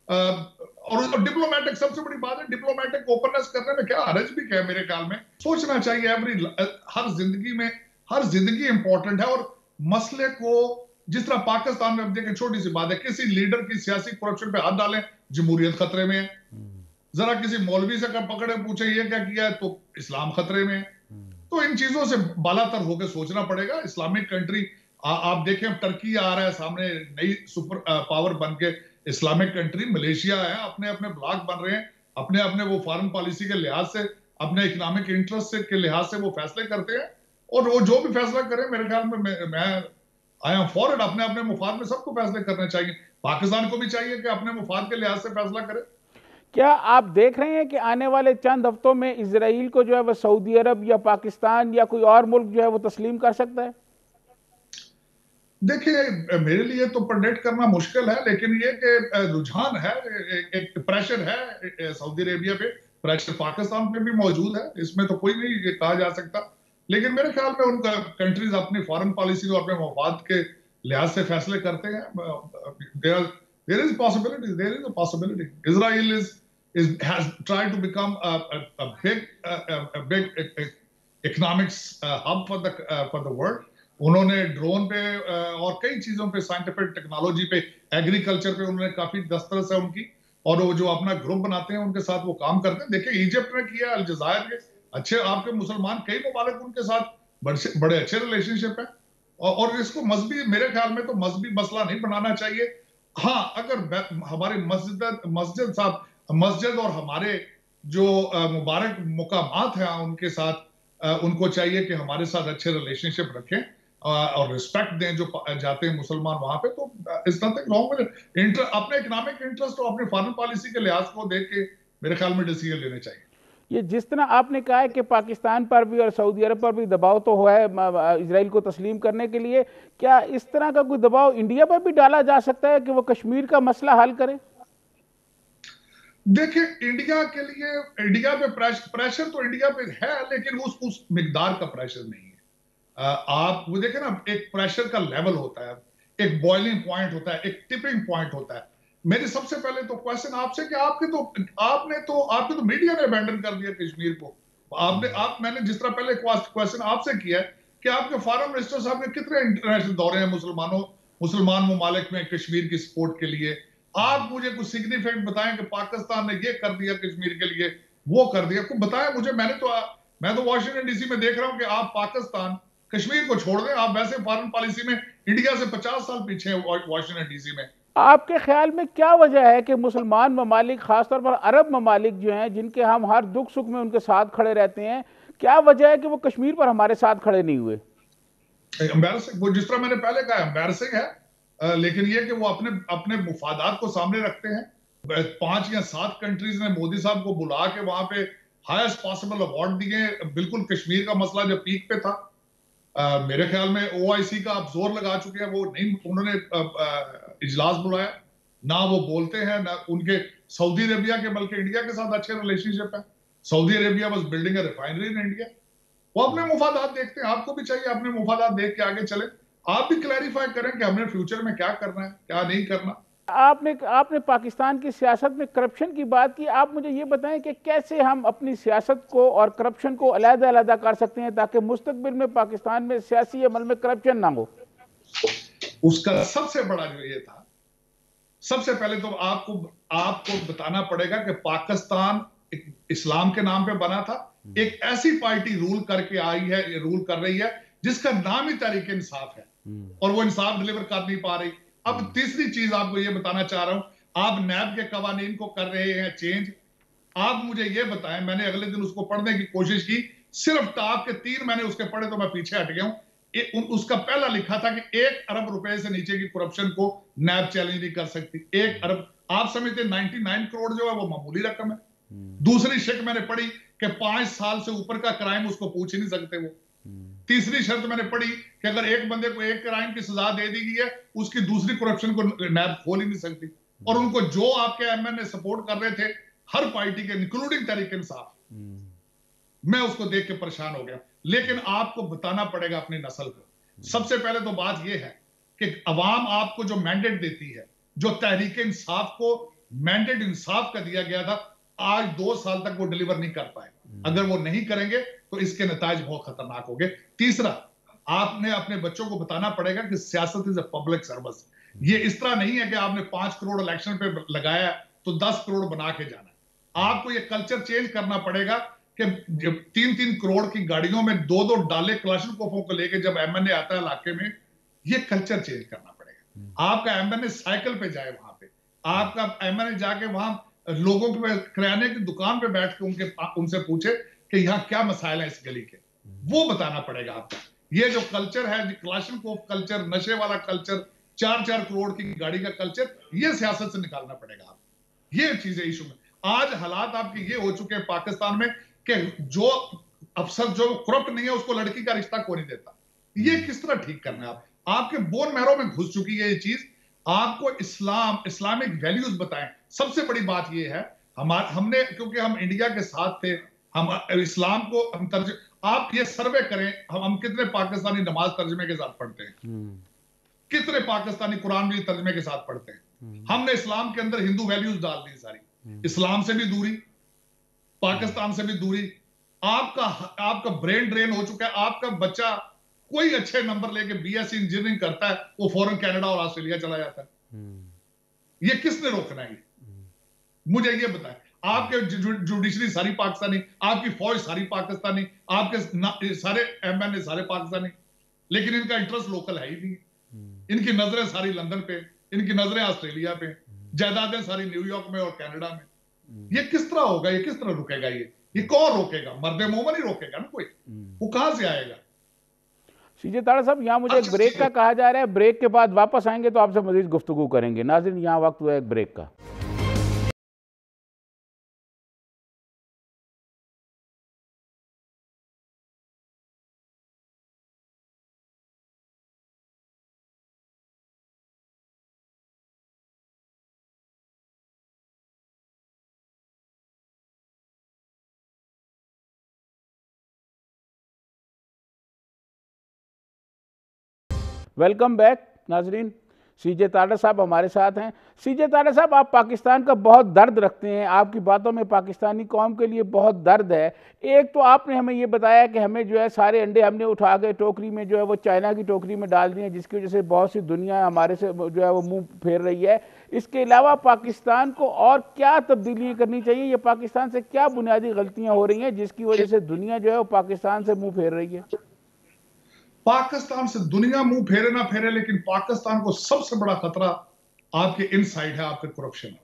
और डिप्लोमेटिक, सबसे बड़ी बात है डिप्लोमेटिक ओपननेस करने में क्या हरज भी क्या है? मेरे ख्याल में सोचना चाहिए। हर जिंदगी इंपॉर्टेंट है, और मसले को जिस तरह पाकिस्तान में, अब देखें, छोटी सी बात है, किसी लीडर की सियासी करप्शन पे हाथ डालें, जमहूरियत खतरे में है। जरा किसी मौलवी से पकड़े पूछे ये क्या किया है, तो इस्लाम खतरे में है। तो इन चीजों से बालातर होकर सोचना पड़ेगा। इस्लामिक कंट्री आप देखें, टर्की आ रहा है सामने, नई सुपर पावर बन के, इस्लामिक कंट्री, मलेशिया है, अपने अपने ब्लॉक बन रहे हैं, अपने अपने वो फॉरेन पॉलिसी के लिहाज से, अपने इकोनॉमिक इंटरेस्ट के लिहाज से वो फैसले करते हैं, और वो जो भी फैसला करें, मेरे ख्याल में मैं आई एम फॉर इट। अपने अपने मुफाद में सबको फैसले करने चाहिए। पाकिस्तान को भी चाहिए कि अपने मुफाद के लिहाज से फैसला करे। क्या आप देख रहे हैं कि आने वाले चंद हफ्तों में इजराइल को जो है वो सऊदी अरब या पाकिस्तान या कोई और मुल्क जो है वो तस्लीम कर सकता है? देखिए, मेरे लिए तो प्रेडिक्ट करना मुश्किल है, लेकिन ये कि रुझान है, एक प्रेशर है सऊदी अरेबिया पे, प्रेशर पाकिस्तान पे भी मौजूद है, इसमें तो कोई नहीं कहा जा सकता। लेकिन मेरे ख्याल में उनका कंट्रीज अपनी फॉरेन पॉलिसी को अपने मफाद के लिहाज से फैसले करते हैं। there is a possibility. Israel has tried to become a big economics hub for the world. उन्होंने ड्रोन पे और कई चीजों पे, साइंटिफिक टेक्नोलॉजी पे, एग्रीकल्चर पे उन्होंने काफी दस्तरस है उनकी, और वो जो अपना ग्रुप बनाते हैं उनके साथ वो काम करते हैं। देखिए, इजिप्ट ने किया, अल्जायर के अच्छे, आपके मुसलमान कई ममालिक उनके साथ बड़े अच्छे रिलेशनशिप है, और इसको मजहबी, मेरे ख्याल में तो मजहबी मसला नहीं बनाना चाहिए। हाँ, अगर हमारे मस्जिद और हमारे जो मुबारक मुकामात हैं उनके साथ, उनको चाहिए कि हमारे साथ अच्छे रिलेशनशिप रखें और रिस्पेक्ट दें जो जाते हैं मुसलमान वहां पे, तो इज नथिंग रॉन्ग विद अपने इकोनॉमिक इंटरेस्ट और अपने फॉरेन पॉलिसी के लिहाज को देख के मेरे ख्याल में डिसीजन लेने चाहिए। ये जिस तरह आपने कहा है कि पाकिस्तान पर भी और सऊदी अरब पर भी दबाव तो हुआ है इजराइल को तस्लीम करने के लिए, क्या इस तरह का कोई दबाव इंडिया पर भी डाला जा सकता है कि वो कश्मीर का मसला हल करे? देखिए, इंडिया पे प्रेशर तो इंडिया पे है, लेकिन उस मिकदार का प्रेशर नहीं है। आप वो देखें ना, एक प्रेशर का लेवल होता है, एक बॉइलिंग पॉइंट होता है, एक टिपिंग पॉइंट होता है। मेरी सबसे पहले तो क्वेश्चन आपसे कि आपने तो मीडिया ने अबैंडन कर दिया कश्मीर को। मैंने जिस तरह पहले क्वेश्चन आपसे किया है कि आपके फॉरेन मिनिस्टर साहब ने कितने इंटरनेशनल दौरे हैं मुसलमान ममालिक में कश्मीर की सपोर्ट के लिए। आप मुझे कुछ सिग्निफिकेंट बताएं कि पाकिस्तान ने ये कर दिया कश्मीर के लिए, वो कर दिया, कुछ बताएं मुझे। मैं तो वाशिंगटन डीसी में देख रहा हूं कि आप पाकिस्तान कश्मीर को छोड़ दें, आप वैसे फॉरेन पॉलिसी में इंडिया से 50 साल पीछे हैं वाशिंगटन डीसी में। आपके ख्याल में क्या वजह है कि मुसलमान ममालिक, खासतौर पर अरब ममालिक जो हैं, जिनके हम हर दुख सुख में उनके साथ खड़े रहते हैं, क्या वजह है कि वो कश्मीर पर हमारे साथ खड़े नहीं हुए? एम्बैरसिंग, वो जिस तरह मैंने पहले कहा, एम्बैरसिंग है, लेकिन ये कि वो अपने मुफादात को सामने रखते हैं। 5 या 7 कंट्रीज ने मोदी साहब को बुला के वहां पे हाईएस्ट पॉसिबल अवार्ड दिए, बिल्कुल कश्मीर का मसला जब पीक पे था। मेरे ख्याल में OIC का आप जोर लगा चुके हैं, वो नहीं, उन्होंने इजलास बुलाया ना, वो बोलते हैं ना। उनके सऊदी अरेबिया के बल्कि इंडिया के साथ अच्छे रिलेशनशिप है। Saudi Arabia was building a refinery in India, वो अपने मुफादात देखते हैं, आपको भी चाहिए अपने मुफादात देख के आगे चले। आप भी क्लैरिफाई करें कि हमने फ्यूचर में क्या करना है, क्या नहीं करना। आपने आपने पाकिस्तान की सियासत में करप्शन की बात की, आप मुझे ये बताएं कि कैसे हम अपनी सियासत को और करप्शन को अलग-अलग कर सकते हैं ताकि मुस्तकबिल में पाकिस्तान में सियासी अमल में करप्शन ना हो। उसका सबसे बड़ा जो ये था, सबसे पहले तो आपको बताना पड़ेगा कि पाकिस्तान इस्लाम के नाम पे बना था। एक ऐसी पार्टी रूल करके आई है, रूल कर रही है, जिसका नाम ही तहरीक इंसाफ है, और वो इंसाफ डिलीवर कर नहीं पा रही। अब तीसरी चीज आपको ये बताना चाह रहा हूं, आप नैब के कवानीन को कर रहे हैं चेंज। आप मुझे ये बताएं, मैंने अगले दिन उसको पढ़ने की कोशिश की, सिर्फ टॉप के 3 मैंने उसके पढ़े तो मैं पीछे हट गया हूं। उसका पहला लिखा था कि 1 अरब रुपए से नीचे की करप्शन को नैब चैलेंज नहीं कर सकती। 1 अरब, आप समझते 99 करोड़ जो है वो मामूली रकम है। दूसरी शिक मैंने पढ़ी कि 5 साल से ऊपर का क्राइम उसको पूछ ही नहीं सकते वो। तीसरी शर्त मैंने पढ़ी कि अगर एक बंदे को एक क्राइम की सजा दे दी गई है, उसकी दूसरी करप्शन को नैब खोल ही नहीं सकती। और उनको जो आपके एमएनए सपोर्ट कर रहे थे हर पार्टी के, इंक्लूडिंग तहरीक इंसाफ, मैं उसको देख के परेशान हो गया। लेकिन आपको बताना पड़ेगा अपनी नस्ल को। सबसे पहले तो बात यह है कि अवाम आपको जो मैंडेट देती है, जो तहरीक इंसाफ को मैंडेट इंसाफ का दिया गया था, आज 2 साल तक वो डिलीवर नहीं कर पाए। अगर वो नहीं करेंगे तो इसके नताज बहुत खतरनाक होंगे। तीसरा, आपने अपने बच्चों को बताना पड़ेगा कि सियासत इज अ पब्लिक सर्विस। ये इस तरह नहीं है कि आपने 5 करोड़ इलेक्शन पे लगाया तो 10 करोड़ बना के जाना है। आपको ये कल्चर चेंज करना पड़ेगा कि जब 3-3 करोड़ की गाड़ियों में 2-2 डाले क्लाशनकोफों को लेके जब एमएनए आता है इलाके में, ये कल्चर चेंज करना पड़ेगा। आपका एमएनए साइकिल पे जाए, वहां पे आपका एमएनए जाके वहां लोगों के किराने की दुकान पे बैठ के उनसे पूछे कि यहाँ क्या मसाइल है इस गली के, वो बताना पड़ेगा आपको। ये जो कल्चर है, क्लाशनकोफ कल्चर, नशे वाला कल्चर, 4-4 करोड़ की गाड़ी का कल्चर, ये सियासत से निकालना पड़ेगा आपको। ये चीजें इशू में आज हालात आपके ये हो चुके हैं पाकिस्तान में कि जो अफसर जो करप्ट नहीं है उसको लड़की का रिश्ता कोई नहीं देता। ये किस तरह ठीक करना है? आपके बोन मैरो में घुस चुकी है ये चीज। आपको इस्लामिक वैल्यूज बताएं। सबसे बड़ी बात ये है, हमने, क्योंकि हम इंडिया के साथ थे, हम इस्लाम को हम आप ये सर्वे करें, हम कितने पाकिस्तानी नमाज तर्जमे के साथ पढ़ते हैं, कितने पाकिस्तानी कुरान भी तर्जमे के साथ पढ़ते हैं। हमने इस्लाम के अंदर हिंदू वैल्यूज डाल दी सारी। इस्लाम से भी दूरी, पाकिस्तान से भी दूरी। आपका ब्रेन ड्रेन हो चुका है। आपका बच्चा कोई अच्छे नंबर लेके बीएससी इंजीनियरिंग करता है, वो फौरन कनाडा और ऑस्ट्रेलिया चला जाता है। ये किसने रोकना है? मुझे ये बताएं। आपके जुडिशरी सारी पाकिस्तानी, आपकी फौज सारी पाकिस्तानी, आपके सारे एमएनए सारे पाकिस्तानी, लेकिन इनका इंटरेस्ट लोकल है ही नहीं। इनकी नजरें सारी लंदन पे, इनकी नजरें ऑस्ट्रेलिया पे, जायदादें सारी न्यूयॉर्क में और कनाडा में। ये किस तरह होगा? ये किस तरह रुकेगा? ये कौन रोकेगा? मर्दे मोमन ही रोकेगा ना कोई। वो कहां से आएगा? सीजे ताड़ा साहब, यहाँ मुझे एक ब्रेक का कहा जा रहा है। ब्रेक के बाद वापस आएंगे तो आपसे मजीद गुफ्तगू करेंगे। नाज़रीन, यहाँ वक्त हुआ एक ब्रेक का। वेलकम बैक नाजरीन। सीजे ताड़ा साहब हमारे साथ हैं। सीजे ताड़ा साहब, आप पाकिस्तान का बहुत दर्द रखते हैं, आपकी बातों में पाकिस्तानी कौम के लिए बहुत दर्द है। एक तो आपने हमें ये बताया कि हमें जो है सारे अंडे हमने उठा के टोकरी में जो है वो चाइना की टोकरी में डाल दिए, जिसकी वजह से बहुत सी दुनिया हमारे से जो है वो मुंह फेर रही है। इसके अलावा पाकिस्तान को और क्या तब्दीलियाँ करनी चाहिए? ये पाकिस्तान से क्या बुनियादी गलतियाँ हो रही हैं जिसकी वजह से दुनिया जो है वो पाकिस्तान से मुँह फेर रही है? पाकिस्तान से दुनिया मुंह फेरे ना फेरे, लेकिन पाकिस्तान को सबसे बड़ा खतरा आपके इनसाइड है, आपके करप्शन।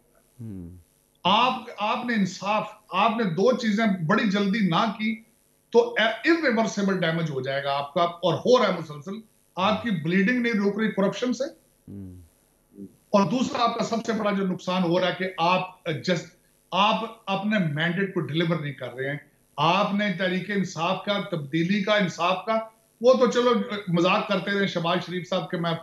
आपने इंसाफ, आपने 2 चीजें बड़ी जल्दी ना की तो इरिवर्सिबल डैमेज हो जाएगा आपका, और हो रहा है मुसलसल। आपकी ब्लीडिंग नहीं रोक रही करप्शन से, और दूसरा आपका सबसे बड़ा जो नुकसान हो रहा है कि आप अपने मैंडेट को डिलीवर नहीं कर रहे हैं। आपने तरीके इंसाफ का, तब्दीली का, इंसाफ का, वो तो चलो मजाक करते रहे शहबाज शरीफ साहब के, मैं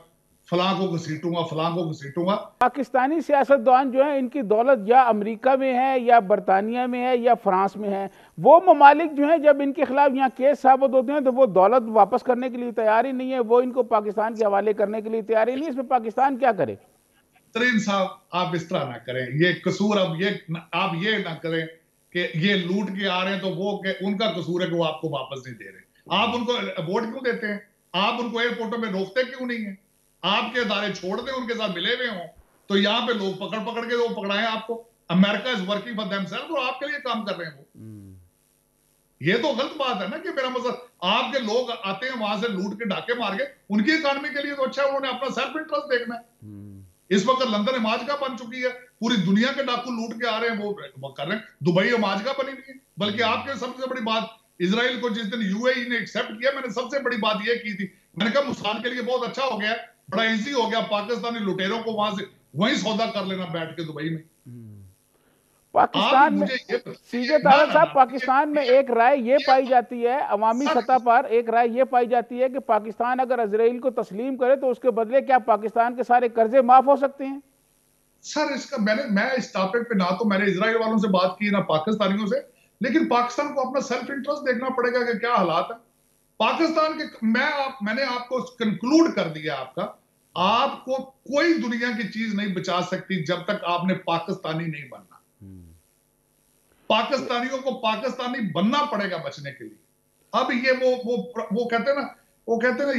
फलां को घसीटूंगा, फलां को घसीटूंगा। पाकिस्तानी सियासतदान जो है इनकी दौलत या अमेरिका में है या बरतानिया में है या फ्रांस में है। वो ममालिक जो हैं जब इनके खिलाफ यहाँ केस साबित होते हैं तो वो दौलत वापस करने के लिए तैयार ही नहीं है, वो इनको पाकिस्तान के हवाले करने के लिए तैयार ही नहीं है। इसमें पाकिस्तान क्या करे? तरीन साहब, आप इस तरह ना करें, ये कसूर अब आप ये ना करें कि ये लूट के आ रहे हैं तो वो उनका कसूर है कि वो आपको वापस नहीं दे रहे। आप उनको वोट क्यों देते हैं? आप उनको एयरपोर्टों में रोकते क्यों नहीं है? आपके अदारे छोड़ दें, उनके साथ मिले हुए हों तो यहाँ पे लोग पकड़ पकड़ के वो पकड़ाएं आपको। America is working for themselves, और आपके लिए काम कर रहे हैं वो। ये तो गलत बात है ना कि मेरा मतलब आपके लोग आते हैं वहां से लूट के डाके मार के, उनकी इकॉनमी के लिए तो अच्छा है, उन्होंने अपना सेल्फ इंटरेस्ट देखना है। इस वक्त लंदन हिमाजगा बन चुकी है, पूरी दुनिया के डाकू लूट के आ रहे हैं, वो कर रहे हैं। दुबई हिमाजगा बनी हुई है। बल्कि आपके सबसे बड़ी बात, इजराइल को जिस दिन यूएई ने एक्सेप्ट किया, मैंने सबसे बड़ी बात ये की थी, मैंने कहा मुसलमान के लिए बहुत अच्छा हो गया, बड़ा इजी हो गया पाकिस्तानी लुटेरों को वहां से वहीं सौदा कर लेना बैठ के दुबई में। पाकिस्तान में सीजे तारड़ साहब, पाकिस्तान में एक राय ये पाई जाती है, अवामी सतह पर एक राय ये पाई जाती है कि पाकिस्तान अगर इजराइल को तस्लीम करे तो उसके बदले क्या पाकिस्तान के सारे कर्जे माफ हो सकते हैं? सर इसका मैं इस टॉपिक पे ना तो मैंने इजराइल वालों से बात की ना पाकिस्तानियों से, लेकिन पाकिस्तान को अपना सेल्फ इंटरेस्ट देखना पड़ेगा कि क्या हालात है पाकिस्तान के। मैंने आपको कंक्लूड कर दिया, आपको कोई दुनिया की चीज नहीं बचा सकती जब तक आपने पाकिस्तानी नहीं बनना। पाकिस्तानियों को पाकिस्तानी बनना पड़ेगा बचने के लिए। अब ये वो कहते हैं ना,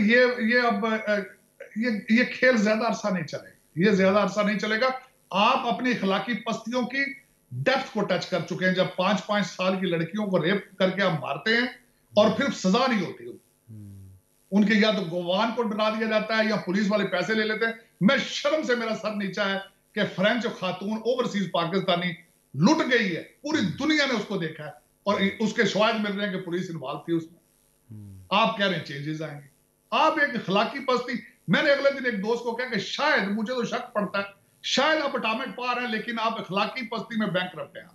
ये खेल ज्यादा अरसा नहीं चलेगा, ये ज्यादा अरसा नहीं चलेगा। आप अपनी इखलाकी पस्तियों की डेप्थ को टच कर चुके हैं, जब 5-5 साल की लड़कियों को रेप करके आप मारते हैं और फिर सजा नहीं होती उनके, या तो गोवान को डरा दिया जाता है या पुलिस वाले पैसे ले लेते हैं। मैं शर्म से मेरा सर नीचा है कि फ्रेंच खातून ओवरसीज पाकिस्तानी लुट गई है, पूरी दुनिया ने उसको देखा है और उसके शवाहिद मिल रहे हैं कि पुलिस इन्वॉल्व थी उसमें। आप कह रहे हैं चेंजेस आएंगे, आप एक इखलाकी पस्ती। मैंने अगले दिन एक दोस्त को कहा कि शायद, मुझे तो शक पड़ता है, शायद आप एटॉमिक पावर हैं लेकिन आप इखलाकी पस्ती में बैंकरप्ट हैं।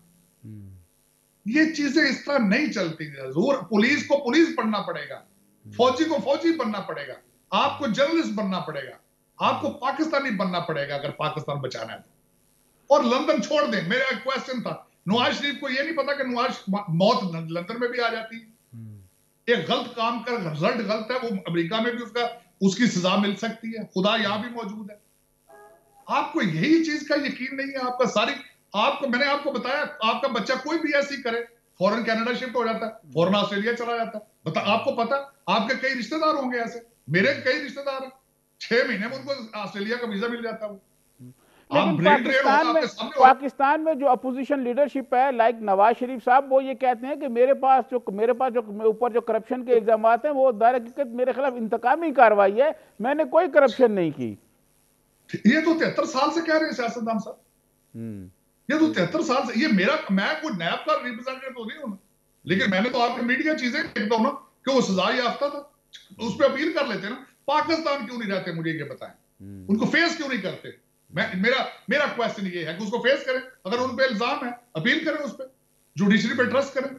ये चीजें इस तरह नहीं चलती। जरूर पुलिस को पुलिस बनना पड़ेगा, फौजी को फौजी बनना पड़ेगा, आपको जर्नलिस्ट बनना पड़ेगा, आपको पाकिस्तानी बनना पड़ेगा अगर पाकिस्तान बचाना है तो। और लंदन छोड़ दें। मेरा एक क्वेश्चन था, नवाज शरीफ को यह नहीं पता कि नवाज मौत लंदन में भी आ जाती है। एक गलत काम का रिजल्ट गलत है, वो अमेरिका में भी उसकी सजा मिल सकती है, खुदा यहां भी मौजूद है। आपको यही चीज का यकीन नहीं है। मैंने आपको बताया, आपका बच्चा कोई भी ऐसी करे, फौरन कनाडा शिफ्ट हो जाता है, फौरन ऑस्ट्रेलिया चला जाता है। आपको पता, आपके कई रिश्तेदार होंगे ऐसे, मेरे कई रिश्तेदार हैं, 6 महीने में उनको ऑस्ट्रेलिया का वीजा मिल जाता है। लेकिन पाकिस्तान में जो अपोजिशन लीडरशिप है, लाइक नवाज शरीफ साहब, वो ये कहते हैं कि मेरे पास जो ऊपर जो करप्शन के इल्जाम हैं वो दायरे हकीकत मेरे खिलाफ इंतकामी कार्रवाई है, मैंने कोई करप्शन नहीं की। ये तो 73 साल से कह रहे हैं सियासतदान साहब, ये तो 73 साल से। मैं कोई नैब का रिप्रेजेंटेटिव तो नहीं हूं, लेकिन मैंने तो आपके मीडिया चीजें देखता हूं ना कि वो सजा याफ्ता था, उस पर अपील कर लेते ना। पाकिस्तान क्यों नहीं रहते, मुझे ये बताएं, उनको फेस क्यों नहीं करते? मेरा क्वेश्चन ये है कि उसको फेस करें, अगर उन पे इल्जाम है अपील करें, उस पर जुडिशरी पे ट्रस्ट करें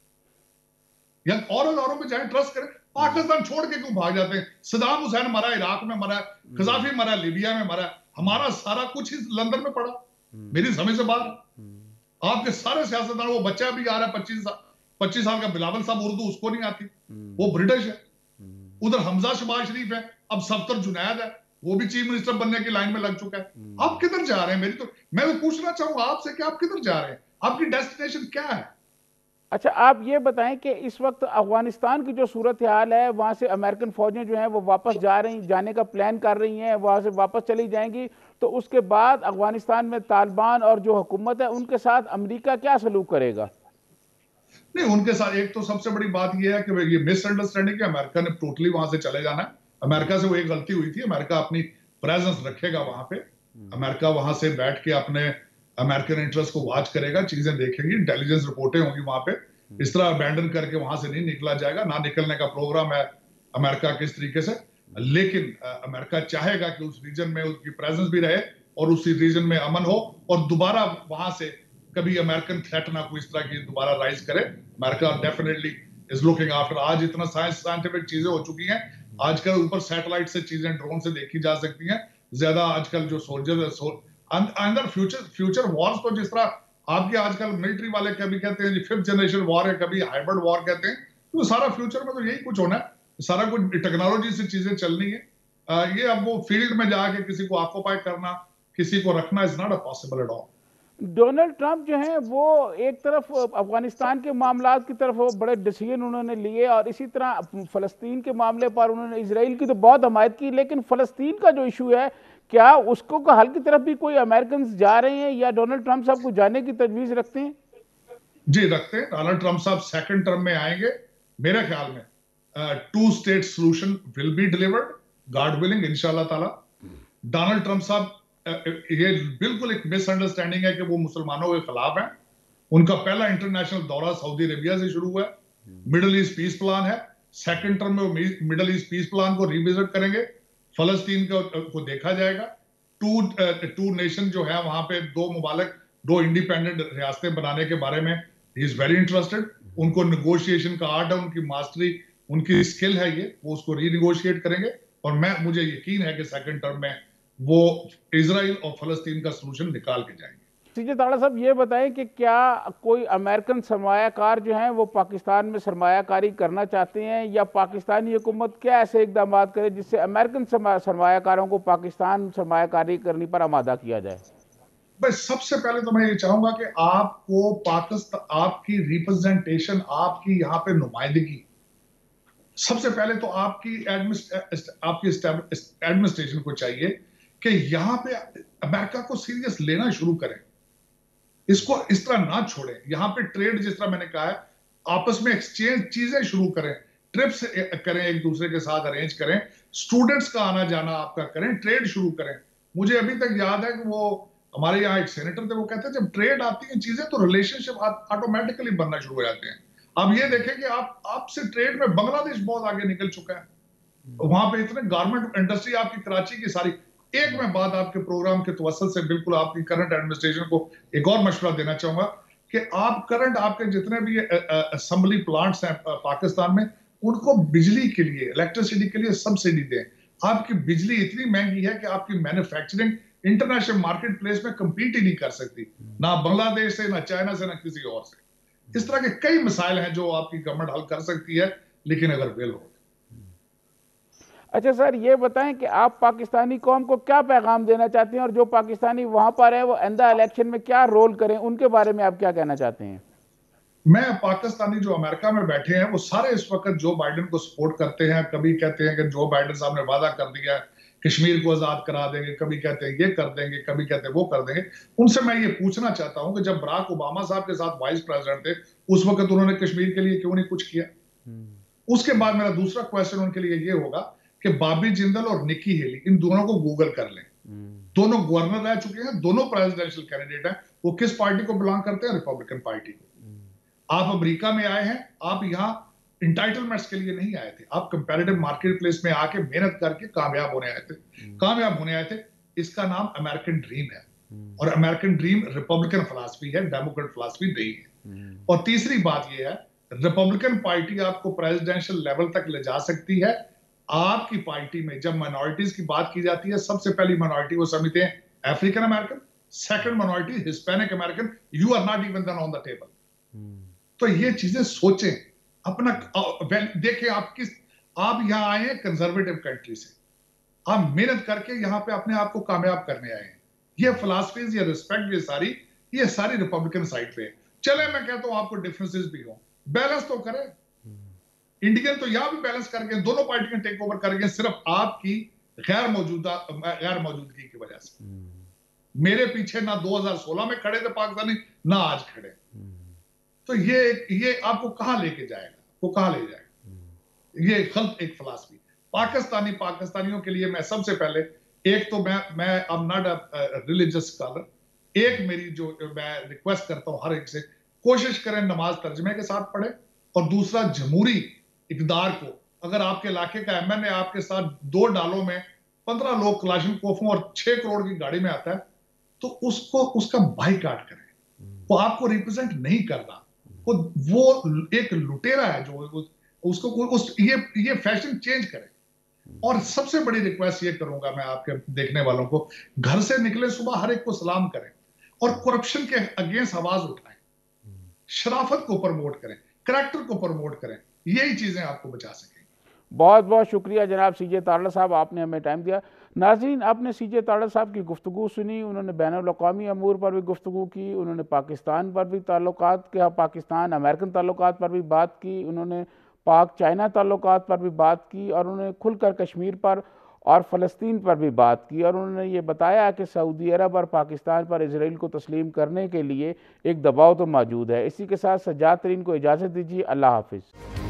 या और औरों पे जाए ट्रस्ट करें। पाकिस्तान छोड़ के क्यों भाग जाते हैं? सदाम हुसैन मरा, इराक में मरा, गजाफी मरा, लिबिया में मरा, हमारा सारा कुछ ही लंदन में पड़ा, मेरी समझ से बाहर। आपके सारे सियासतदान, वो बच्चा भी आ रहा है 25 साल का बिलावल साहब, उर्दू उसको नहीं आती, वो ब्रिटिश है। उधर हमजा शहबाज शरीफ है, अब सफ्तर जुनैद है, वो भी चीफ मिनिस्टर बनने की लाइन में लग चुका है। आप किधर जा रहे हैं? मैं तो पूछना चाहूंगा आपसे कि आप किधर जा रहे हैं, आपकी डेस्टिनेशन क्या है? अच्छा, आप ये बताएं कि इस वक्त अफगानिस्तान की जो सूरत हाल है, वहाँ से अमेरिकन फौजें जो हैं वो वापस जाने का प्लान कर रही हैं, वहाँ से वापस चली जाएंगी, तो उसके बाद अफगानिस्तान में तालिबान और जो हुकूमत है उनके साथ अमेरिका क्या सलूक करेगा? नहीं, उनके साथ एक तो सबसे बड़ी बात यह है कि ये मिसअंडरस्टैंडिंग है, अमेरिका ने टोटली वहां से चले जाना है। अमेरिका से वो एक गलती हुई थी, अमेरिका अपनी प्रेजेंस रखेगा वहां पे, अमेरिका वहां से बैठ के अपने अमेरिकन इंटरेस्ट को वॉच करेगा, चीजें देखेंगी, इंटेलिजेंस रिपोर्टें होंगी वहां पे। इस तरह अबैंडन करके वहां से नहीं निकला जाएगा, ना निकलने का प्रोग्राम है अमेरिका के इस तरीके से। लेकिन अमेरिका चाहेगा कि उस रीजन में उसकी प्रेजेंस भी रहे और उसी रीजन में अमन हो, और दोबारा वहां से कभी अमेरिकन थ्रेट ना कोई इस तरह की दोबारा राइज करे। America definitely is looking after. आज इतना साइंटिफिक चीजें हो चुकी हैं, आजकल ऊपर सैटेलाइट से चीजें ड्रोन से देखी जा सकती हैं। ज्यादा आजकल जो सोल्जर अंदर फ्यूचर वॉर्स तो जिस तरह आपके आजकल मिलिट्री वाले कभी कहते हैं 5th जनरेशन वॉर है, कभी हाइब्रिड वॉर कहते हैं, तो सारा फ्यूचर में तो यही कुछ होना है। सारा कुछ टेक्नोलॉजी से चीजें चलनी है। ये अब वो फील्ड में जाके किसी को ऑक्यूपाई करना, किसी को रखना is not a possible at all. Donald Trump जो हैं वो एक तरफ अफगानिस्तान के मामलात की तरफ वो बड़े डिसीजन उन्होंने लिए और इसी तरह फ़लस्तीन के मामले पर उन्होंने इजराइल की तो बहुत हमायत की, लेकिन फ़लस्तीन का जो इशू है क्या उसको का हल की तरफ भी कोई अमेरिकन जा रहे हैं या डोनाल्ड ट्रंप साहब को जाने की तजवीज़ रखते हैं? जी रखते हैं। डोनाल्ड ट्रंप साहब सेकंड टर्म में आएंगे मेरे ख्याल में। 2 state solution will be delivered God willing इंशाल्लाह ताला। डोनाल्ड ट्रंप साहब ये बिल्कुल एक मिसअंडरस्टैंडिंग है कि वो मुसलमानों के खिलाफ हैं। उनका पहला इंटरनेशनल दौरा सऊदी अरेबिया से शुरू हुआ है। मिडिल ईस्ट पीस प्लान है। सेकंड टर्म में वो मिडिल ईस्ट पीस प्लान को रिविजिट करेंगे। फलस्तीन को देखा जाएगा। टू नेशन जो है वहां पे 2 मुबालक 2 इंडिपेंडेंट रियासतें बनाने के बारे में ही इज वेरी इंटरेस्टेड। उनको निगोशिएशन का आर्ट है, उनकी मास्टरी, उनकी स्किल है, ये वो उसको रीनिगोशिएट करेंगे। और मुझे यकीन है कि सेकंड टर्म में वो इजराइल और फलस्तीन का सलूशन निकाल के जाएंगे। सीजे ताड़ा साहब ये बताएं कि क्या कोई अमेरिकन सरमायाकार जो हैं वो पाकिस्तान में सरमायाकारी करना चाहते हैं या पाकिस्तानी हुकूमत क्या ऐसे इकदाम करे जिससे अमेरिकन सरमायाकारों को पाकिस्तान सरमायाकारी करने पर आमादा किया जाए? भाई सबसे पहले तो मैं ये चाहूंगा कि आपको पाकिस्तान, आपकी रिप्रेजेंटेशन, आपकी यहाँ पे नुमाइंदगी, सबसे पहले तो आपकी एडमिनिस्ट्रेशन को चाहिए कि यहाँ पे अमेरिका को सीरियस लेना शुरू करें। इसको इस तरह ना छोड़ें। यहाँ पे ट्रेड जिस तरह मैंने कहा है, आपस में एक्सचेंज चीजें शुरू करें, ट्रिप्स करें, एक दूसरे के साथ अरेंज करें, स्टूडेंट्स का आना जाना आपका करें, ट्रेड शुरू करें। मुझे अभी तक याद है कि वो हमारे यहाँ एक सेनेटर थे, वो कहते हैं जब ट्रेड आती है चीजें तो रिलेशनशिप ऑटोमेटिकली बनना शुरू हो जाते हैं। अब ये देखें कि आपसे ट्रेड में बांग्लादेश बहुत आगे निकल चुका है। वहां पे इतने गारमेंट इंडस्ट्री आपकी कराची की सारी। एक मैं बात आपके प्रोग्राम के तवसल से बिल्कुल आपकी करंट एडमिनिस्ट्रेशन को एक और मशवरा देना चाहूंगा कि आप करंट आपके जितने भी असेंबली प्लांट्स हैं पाकिस्तान में, उनको बिजली के लिए, इलेक्ट्रिसिटी के लिए सब्सिडी दें। आपकी बिजली इतनी महंगी है कि आपकी मैन्युफैक्चरिंग इंटरनेशनल मार्केट प्लेस में compete ही नहीं कर सकती, ना बांग्लादेश से, ना चाइना से, ना किसी और से। इस तरह के कई मसाइल हैं जो आपकी गवर्नमेंट हल कर सकती है, लेकिन अगर विल हो। अच्छा सर, ये बताएं कि आप पाकिस्तानी कौम को क्या पैगाम देना चाहते हैं और जो पाकिस्तानी वहां पर है वो आइंदा इलेक्शन में क्या रोल करें, उनके बारे में आप क्या कहना चाहते हैं? मैं पाकिस्तानी जो अमेरिका में बैठे हैं वो सारे इस वक्त जो बाइडेन को सपोर्ट करते हैं। कभी कहते हैं कि जो बाइडेन साहब ने वादा कर दिया है कश्मीर को आजाद करा देंगे, कभी कहते हैं ये कर देंगे, कभी कहते हैं वो कर देंगे। उनसे मैं ये पूछना चाहता हूं कि जब बराक ओबामा साहब के साथ वाइस प्रेसिडेंट थे उस वक्त उन्होंने कश्मीर के लिए क्यों नहीं कुछ किया? उसके बाद मेरा दूसरा क्वेश्चन उनके लिए ये होगा कि बॉबी जिंदल और निकी हेली, इन दोनों को गूगल कर लें। दोनों गवर्नर रह चुके हैं, दोनों प्रेसिडेंशियल कैंडिडेट हैं। वो किस पार्टी को बिलोंग करते हैं? रिपब्लिकन पार्टी को। आप अमेरिका में आए हैं, आप यहाँ इंटाइटलमेंट्स के लिए नहीं आए थे, आप कंपैरेटिव मार्केट प्लेस में आके मेहनत करके कामयाब होने आए थे। कामयाब होने आए थे। इसका नाम अमेरिकन ड्रीम है। और अमेरिकन ड्रीम रिपब्लिकन फिलॉसफी है, डेमोक्रेट फिलॉसफी नहीं है। और तीसरी बात यह है, रिपब्लिकन पार्टी आपको प्रेसिडेंशियल लेवल तक ले जा सकती है। आपकी पार्टी में जब माइनॉरिटीज की बात की जाती है, सबसे पहली माइनॉरिटी वो समझते हैं African American, second minority Hispanic American, you are not even then on the table. तो ये चीजें सोचें, अपना देखें। आप यहां आए हैं कंजर्वेटिव कंट्री से, आप मेहनत करके यहां पे अपने आप को कामयाब करने आए हैं। ये फिलॉसफीज, ये रिस्पेक्ट, ये सारी रिपब्लिकन साइड पे है। चले मैं कहता हूं आपको डिफरेंसेस भी हो, बैलेंस तो करें। इंडियन तो यहां भी बैलेंस करके दोनों पार्टियां टेक ओवर करेंगे, सिर्फ आपकी गैर मौजूदगी की वजह से। मेरे पीछे ना 2016 में खड़े थे पाकिस्तानी, ना आज खड़े। तो ये आपको कहां लेके जाएगा, वो कहां ले जाएगा? ये गलत एक फिलॉसफी। पाकिस्तानियों के लिए मैं सबसे पहले, एक तो मैं अब नॉट अ रिलीजियस स्कॉलर, एक मेरी जो मैं रिक्वेस्ट करता हूं हर एक से, कोशिश करें नमाज तर्जमे के साथ पढ़े। और दूसरा, जमहूरी इक़्तिदार को, अगर आपके इलाके का एमएनए आपके साथ 2 डालों में 15 लोग कलाशनकोफ़ों और 6 करोड़ की गाड़ी में आता है, तो उसका बाइकाट करें। वो आपको रिप्रेजेंट नहीं कर रहा, वो एक लुटेरा है जो उसको ये फैशन चेंज करें। और सबसे बड़ी रिक्वेस्ट ये करूंगा मैं आपके देखने वालों को, घर से निकले सुबह हर एक को सलाम करें और करप्शन के अगेंस्ट आवाज उठाएं, शराफत को प्रमोट करें, करैक्टर को प्रमोट करें। यही चीजें आपको बचा सकेंगी। बहुत बहुत शुक्रिया जनाब सीजे तारड़ साहब, आपने हमें टाइम दिया। नाज़रीन, आपने सीजे तारड़ साहब की गुफ्तगू सुनी। उन्होंने बैनुल-अक़वामी अमूर पर भी गुफ्तगू की, उन्होंने पाकिस्तान पर भी ताल्लुकात के पाकिस्तान अमेरिकन ताल्लुकात पर भी बात की, उन्होंने पाक चाइना ताल्लुकात पर भी बात की, और उन्होंने खुलकर कश्मीर पर और फ़लस्तीन पर भी बात की, और उन्होंने ये बताया कि सऊदी अरब और पाकिस्तान पर इसराइल को तस्लीम करने के लिए एक दबाव तो मौजूद है। इसी के साथ सज्जाद तरीन को इजाज़त दीजिए। अल्लाह हाफिज़।